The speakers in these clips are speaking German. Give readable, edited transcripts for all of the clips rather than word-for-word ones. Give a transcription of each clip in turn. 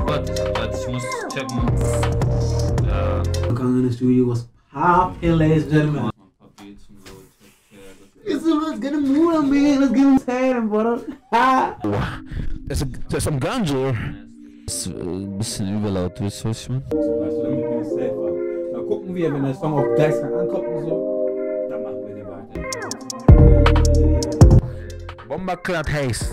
Ich muss checken. Ja. Welcome in the studio was popping, ladies and gentlemen. Let's get a move on, man. Let's get him sad, brother. Das ist am Ganjo. Das ist ein bisschen überlaut, weißt du, was ich meine? Mal gucken wir, wenn der Song auch geistig ankommt und so, dann machen wir den weiter. Bomberclad Haze.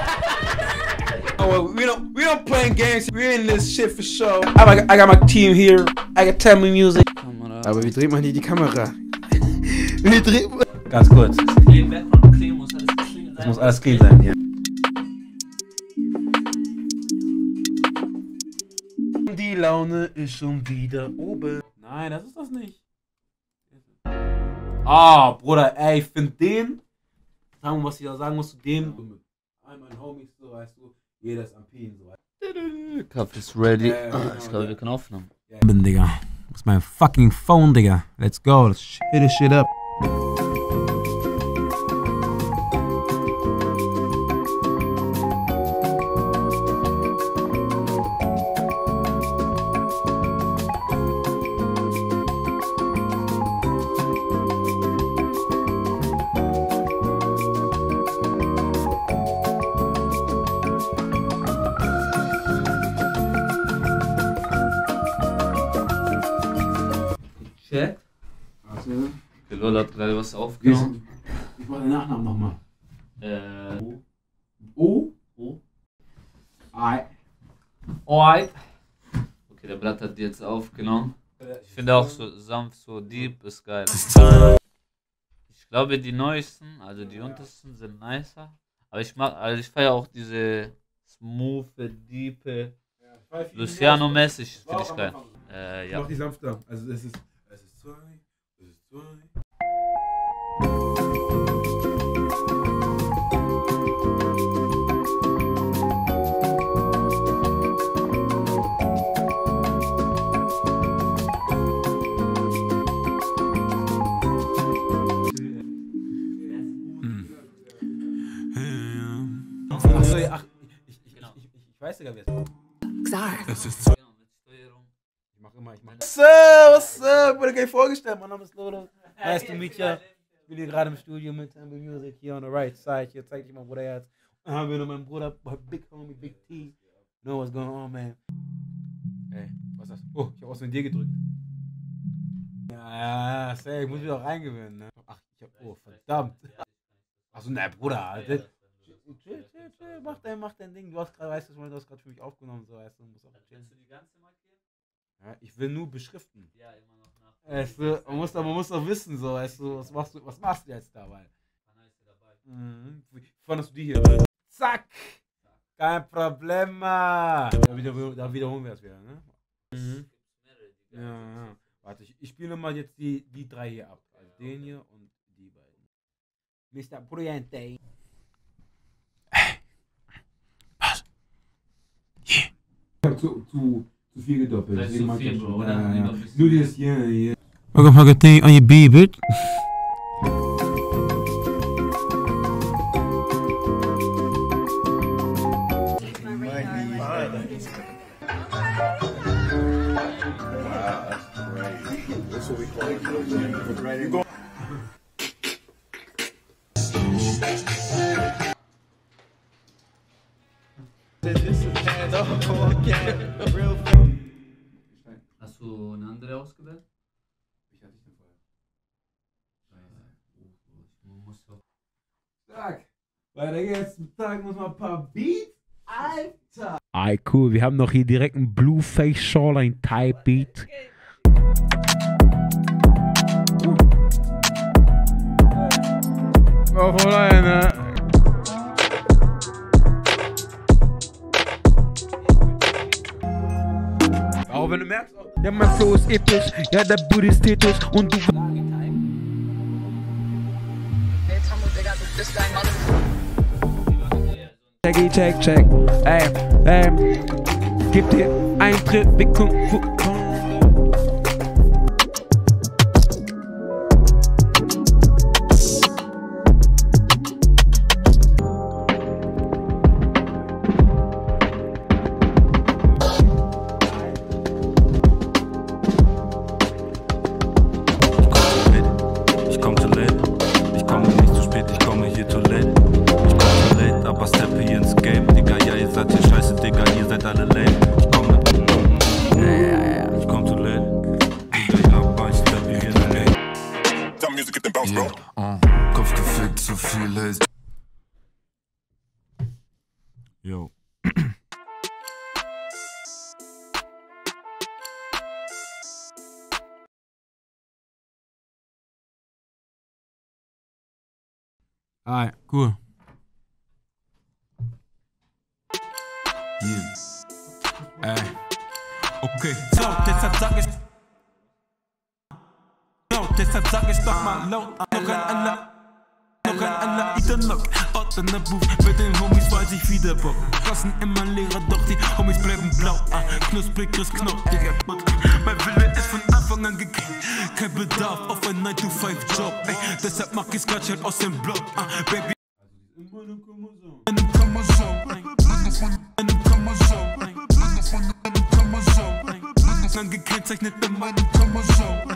Oh, we don't play games. We're in this shit for sure. I got my team here. I got Tell Me Music. Aber wie dreht man hier die Kamera? Wie dreht man? Ganz kurz. Das muss alles clean sein, ja. Die Laune ist schon wieder oben. Nein, das ist das nicht. Ah, Bruder, ey, ich finde den. Sagen wir, was ich da sagen muss zu dem. Mein Homie, so weißt du, jeder ist am Pien, so weißt du. Kaffee ist ready. Ich glaube, wir können aufnehmen. Digga. Das ist mein fucking Phone, Digga. Let's go, let's hit this shit up. Check. Okay, Lolo hat gerade was aufgenommen. Ich wollte den Nachnamen nochmal. O. Okay, der Blatt hat die jetzt aufgenommen. Ich finde auch so sanft, so deep ist geil. Ich glaube, die neuesten, also die untersten sind nicer. Aber ich feiere auch diese smooth, deep, Luciano-mäßig, finde ich geil. Ja. Mach die sanfter. Also es ist 2. Ach, ich weiß sogar, wer es ist. Ich mach. What's up? Wurde gleich vorgestellt, mein Name ist Lolo. Nice to meet ya. Ich bin hier gerade im Studio mit Tell Me Music hier on the right side. Hier zeig ich mal, wo der ist. Dann haben wir noch meinen Bruder, Big Homie, Big T. Know what's going on, man. Ey, was ist das? Oh, ich hab was mit dir gedrückt. Ja, safe, ich muss mich auch reingewöhnen, ne? Ach, oh, verdammt. Achso, ne, Bruder, Alter. Chill, mach dein Ding. Du hast gerade, weißt du, du hast gerade für mich aufgenommen, so, weißt du, musst auch chillen. Kannst du die ganze markieren? Ja, ich will nur beschriften. Ja, immer noch nach. Weißt du, man muss doch wissen, so, weißt du, was machst du jetzt dabei? Wann ist du dabei? Wie fandest du die hier? Zack! Kein Problem! Da wiederholen wir es wieder, ne? Ja. Warte, ich spiele mal jetzt die drei hier ab. Also den hier und die beiden. Mr. Briante. Ich hab zu viel gedoppelt. Das ist zu viel, Bro, oder? Nur das hier. Welcome fucking thing on your beat, bitch. Hast du eine andere ausgewählt? Ich hatte nicht vorher. Stark. Weiter geht's. Sagen wir mal ein paar Beats. Alter. Ay, cool. Wir haben noch hier direkt einen Blueface Shoreline Type Beat. Oh, voll eine. Auch wenn du merkst, Ja, mein Flow ist episch. Ja, der Booty ist tätig. Und du. Check. Ey. Gib dir Eintritt, wir gucken. Yo. Alright, cool. Yeah. Okay. So, deshalb sag ich. No, deshalb sag ich doch mal laut. Noch ein aller Italok. Ort in der Booth mit den Homies weiß ich wieder Bock. Rassen immer leerer, doch die Homies bleiben blau. Knusprig, Chris Knopf, Digga. Mein Wille ist von Anfang an gekriegt. Kein Bedarf auf ein 9-to-5-Job. Deshalb mach ich's grad aus dem Block. Baby. Angekennzeichnet bei meinem Chromosom.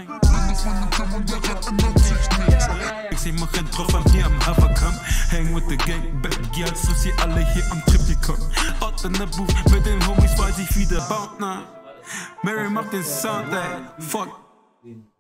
Ich seh mach einen drauf an hier am Haverkamp. Hang with the gang, bad girls, so sie alle hier am Triptychon. Ort in der Booth, mit den Homies weiß ich wieder baut, na. Mary macht den Sound, ey, fuck.